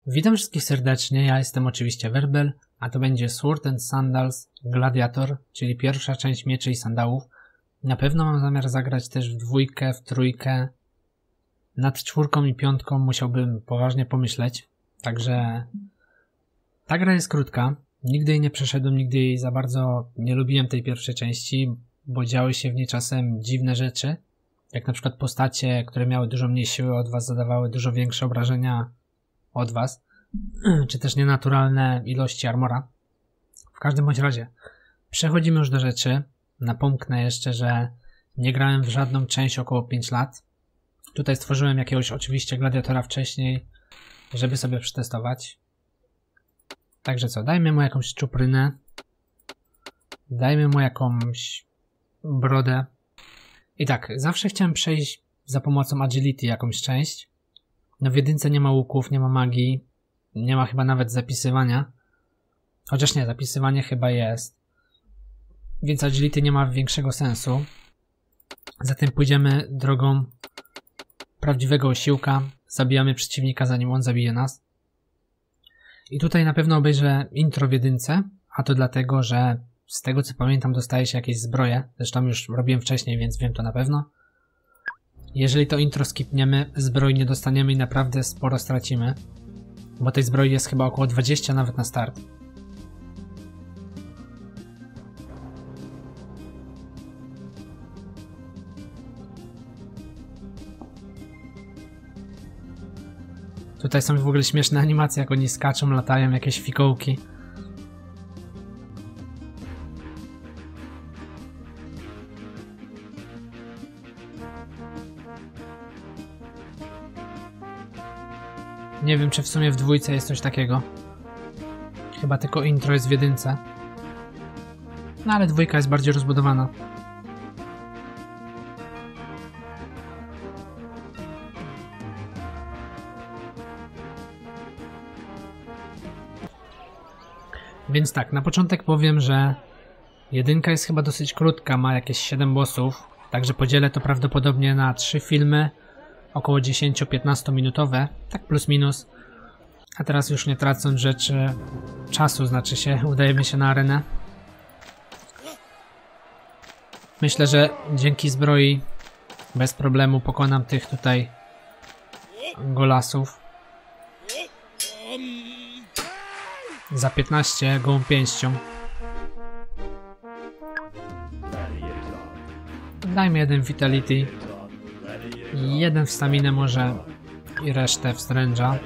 Witam wszystkich serdecznie, ja jestem oczywiście Werbel, a to będzie Sword and Sandals Gladiator, czyli pierwsza część Mieczy i Sandałów. Na pewno mam zamiar zagrać też w dwójkę, w trójkę. Nad czwórką i piątką musiałbym poważnie pomyśleć, także ta gra jest krótka. Nigdy jej nie przeszedłem, nigdy jej za bardzo nie lubiłem tej pierwszej części, bo działy się w niej czasem dziwne rzeczy, jak na przykład postacie, które miały dużo mniej siły od was, zadawały dużo większe obrażenia od was, czy też nienaturalne ilości armora. W każdym bądź razie przechodzimy już do rzeczy. Napomknę jeszcze, że nie grałem w żadną część około 5 lat. Tutaj stworzyłem jakiegoś oczywiście gladiatora wcześniej, żeby sobie przetestować. Także co, dajmy mu jakąś czuprynę. Dajmy mu jakąś brodę. I tak, zawsze chciałem przejść za pomocą agility jakąś część. No w jedynce nie ma łuków, nie ma magii, nie ma chyba nawet zapisywania. Chociaż nie, zapisywanie chyba jest. Więc agility nie ma większego sensu. Zatem pójdziemy drogą prawdziwego osiłka. Zabijamy przeciwnika, zanim on zabije nas. I tutaj na pewno obejrzę intro w jedynce, a to dlatego, że z tego co pamiętam dostaje się jakieś zbroje. Zresztą już robiłem wcześniej, więc wiem to na pewno. Jeżeli to intro skipniemy, zbroi nie dostaniemy i naprawdę sporo stracimy. Bo tej zbroi jest chyba około 20 nawet na start. Tutaj są w ogóle śmieszne animacje, jak oni skaczą, latają, jakieś fikołki. Nie wiem, czy w sumie w dwójce jest coś takiego. Chyba tylko intro jest w jedynce. No ale dwójka jest bardziej rozbudowana. Więc tak, na początek powiem, że jedynka jest chyba dosyć krótka, ma jakieś 7 bossów, także podzielę to prawdopodobnie na 3 filmy, około 10-15 minutowe, tak plus minus. A teraz już nie tracąc czasu, znaczy się, udajemy się na arenę. Myślę, że dzięki zbroi bez problemu pokonam tych tutaj golasów. Za 15 gołą pięścią. Dajmy jeden vitality, jeden w staminę może i resztę w stręża.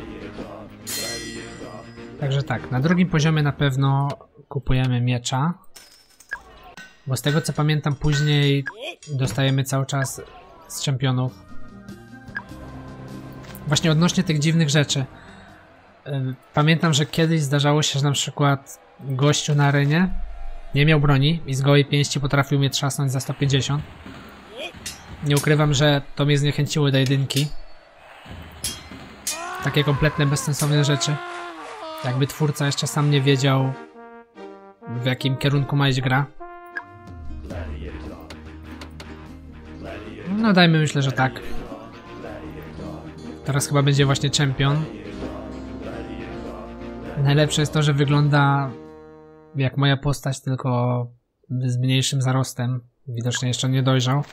Także tak, na drugim poziomie na pewno kupujemy miecza. Bo z tego co pamiętam później dostajemy cały czas z czempionów. Właśnie odnośnie tych dziwnych rzeczy. Pamiętam, że kiedyś zdarzało się, że na przykład gościu na arenie nie miał broni i z gołej pięści potrafił mnie trzasnąć za 150. Nie ukrywam, że to mnie zniechęciło do jedynki. Takie kompletne, bezsensowne rzeczy. Jakby twórca jeszcze sam nie wiedział, w jakim kierunku ma iść gra. No dajmy, myślę, że tak. Teraz chyba będzie właśnie czempion. Najlepsze jest to, że wygląda jak moja postać, tylko z mniejszym zarostem. Widocznie jeszcze nie dojrzał.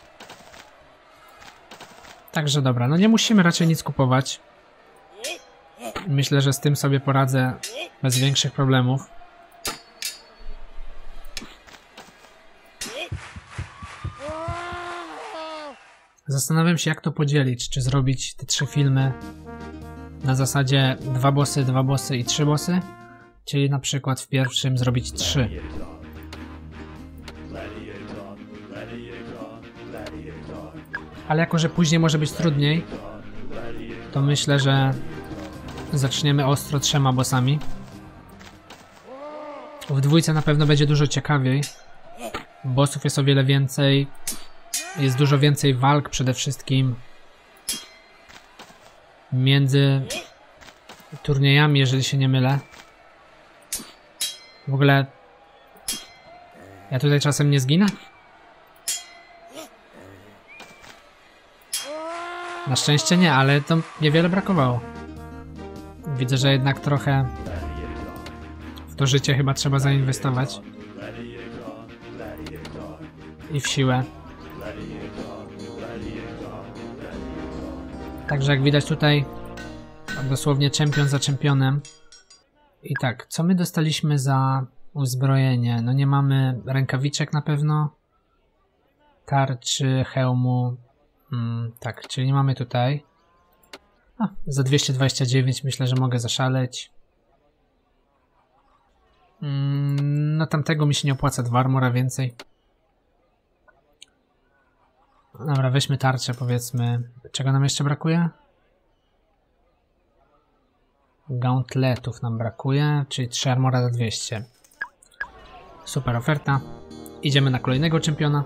Także dobra, no nie musimy raczej nic kupować. Myślę, że z tym sobie poradzę bez większych problemów. Zastanawiam się, jak to podzielić. Czy zrobić te 3 filmy na zasadzie 2 bossy i 3 bossy? Czyli na przykład w pierwszym zrobić 3. Ale jako, że później może być trudniej, to myślę, że zaczniemy ostro 3 bossami. W dwójce na pewno będzie dużo ciekawiej. Bossów jest o wiele więcej. Jest dużo więcej walk przede wszystkim. Między turniejami, jeżeli się nie mylę. W ogóle ja tutaj czasem nie zginę? Na szczęście nie, ale to niewiele brakowało. Widzę, że jednak trochę w to życie chyba trzeba zainwestować. I w siłę. Także jak widać tutaj dosłownie czempion za czempionem. I tak, co my dostaliśmy za uzbrojenie? No nie mamy rękawiczek na pewno. Tarczy, hełmu. Tak, czyli nie mamy tutaj. Za 229 myślę, że mogę zaszaleć. No tamtego mi się nie opłaca, 2 armora więcej. Dobra, weźmy tarczę, powiedzmy. Czego nam jeszcze brakuje? Gauntletów nam brakuje, czyli 3 armora za 200. Super oferta. Idziemy na kolejnego czempiona.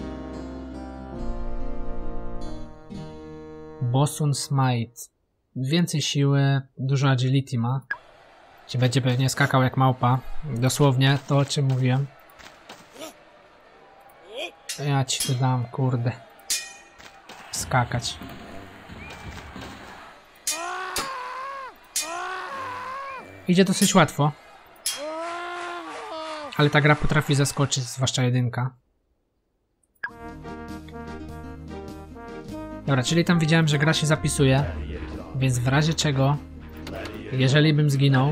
Bosun Smite. Więcej siły, dużo agility ma. Ci będzie pewnie skakał jak małpa. Dosłownie to, o czym mówiłem. Ja ci tu dam, kurde. Skakać. Idzie dosyć łatwo. Ale ta gra potrafi zaskoczyć, zwłaszcza jedynka. Dobra, czyli tam widziałem, że gra się zapisuje. Więc w razie czego, jeżeli bym zginął,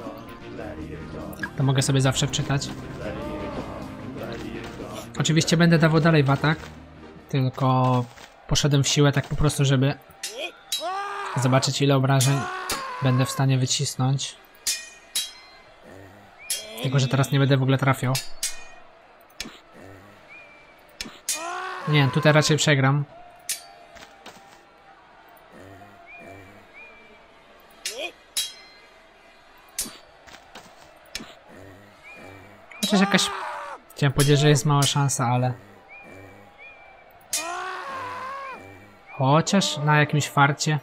to mogę sobie zawsze wczytać. Oczywiście będę dawał dalej w atak. Tylko poszedłem w siłę tak po prostu, żeby zobaczyć, ile obrażeń będę w stanie wycisnąć. Tylko że teraz nie będę w ogóle trafiał. Nie, tutaj raczej przegram. Chociaż jakaś... Chciałem powiedzieć, że jest mała szansa, ale... Chociaż na jakimś farcie.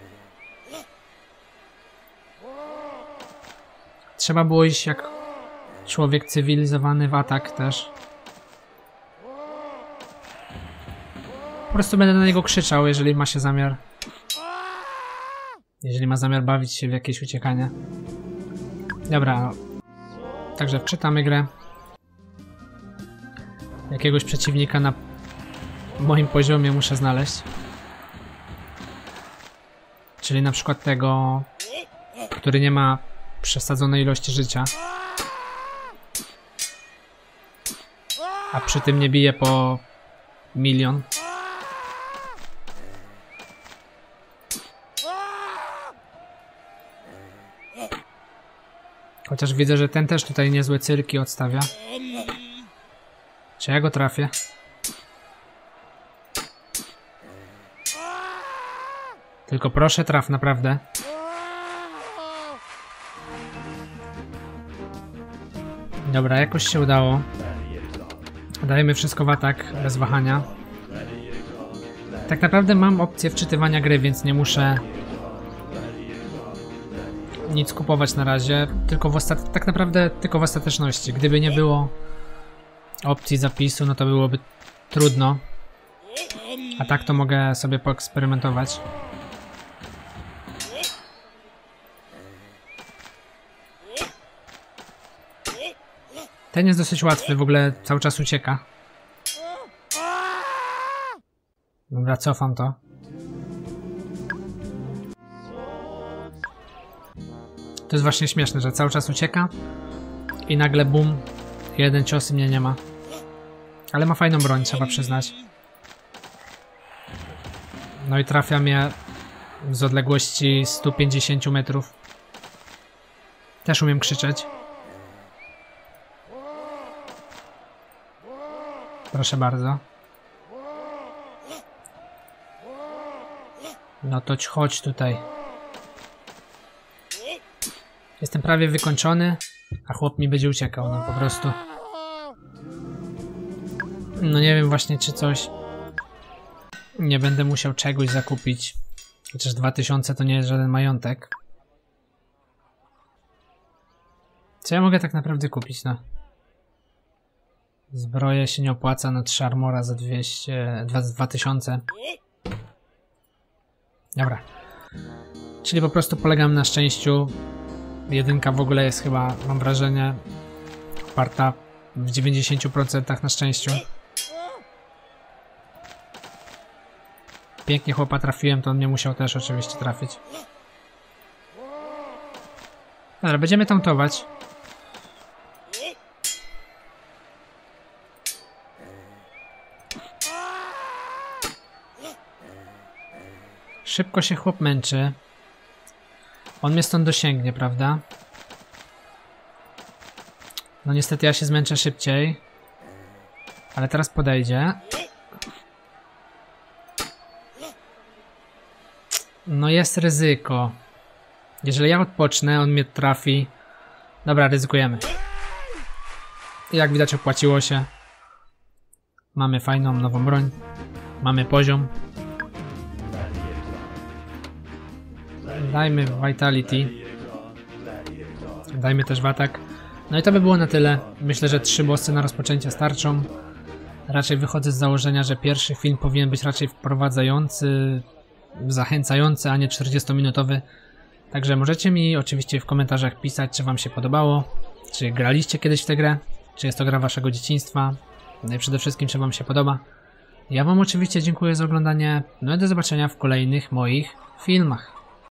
Trzeba było iść jak człowiek cywilizowany w atak też. Po prostu będę na niego krzyczał, jeżeli ma się zamiar... Jeżeli ma zamiar bawić się w jakieś uciekanie. Dobra. Także wczytamy grę. Jakiegoś przeciwnika na moim poziomie muszę znaleźć. Czyli na przykład tego, który nie ma przesadzonej ilości życia. A przy tym nie bije po 1 000 000. Chociaż widzę, że ten też tutaj niezłe cyrki odstawia. Czy ja go trafię? Tylko proszę traf, naprawdę. Dobra, jakoś się udało. Dajemy wszystko w atak, bez wahania. Tak naprawdę mam opcję wczytywania gry, więc nie muszę nic kupować na razie. Tylko tak naprawdę tylko w ostateczności. Gdyby nie było opcji zapisu, no to byłoby trudno. A tak to mogę sobie poeksperymentować. Ten jest dosyć łatwy, w ogóle cały czas ucieka. Dobra, cofam to. To jest właśnie śmieszne, że cały czas ucieka i nagle bum, jeden cios i mnie nie ma. Ale ma fajną broń, trzeba przyznać. No i trafia mnie z odległości 150 metrów. Też umiem krzyczeć. Proszę bardzo. No to chodź tutaj. Jestem prawie wykończony, a chłop mi będzie uciekał, no po prostu. No nie wiem właśnie, czy coś... Nie będę musiał czegoś zakupić. Chociaż 2000 to nie jest żaden majątek. Co ja mogę tak naprawdę kupić, no? Zbroję się nie opłaca, na 3 armora za 2000. Dobra. Czyli po prostu polegam na szczęściu. Jedynka w ogóle jest chyba, mam wrażenie, oparta w 90% na szczęściu. Pięknie chłopa trafiłem, to on mnie musiał też oczywiście trafić. Dobra, będziemy tauntować. Szybko się chłop męczy. On mnie stąd dosięgnie, prawda? No niestety ja się zmęczę szybciej. Ale teraz podejdzie. No jest ryzyko. Jeżeli ja odpocznę, on mnie trafi. Dobra, ryzykujemy. I jak widać opłaciło się. Mamy fajną nową broń. Mamy poziom. Dajmy Vitality. Dajmy też w atak. No i to by było na tyle. Myślę, że 3 bossy na rozpoczęcie starczą. Raczej wychodzę z założenia, że pierwszy film powinien być raczej wprowadzający, zachęcający, a nie 40-minutowy. Także możecie mi oczywiście w komentarzach pisać, czy wam się podobało, czy graliście kiedyś w tę grę, czy jest to gra waszego dzieciństwa, no i przede wszystkim, czy wam się podoba. Ja wam oczywiście dziękuję za oglądanie, no i do zobaczenia w kolejnych moich filmach.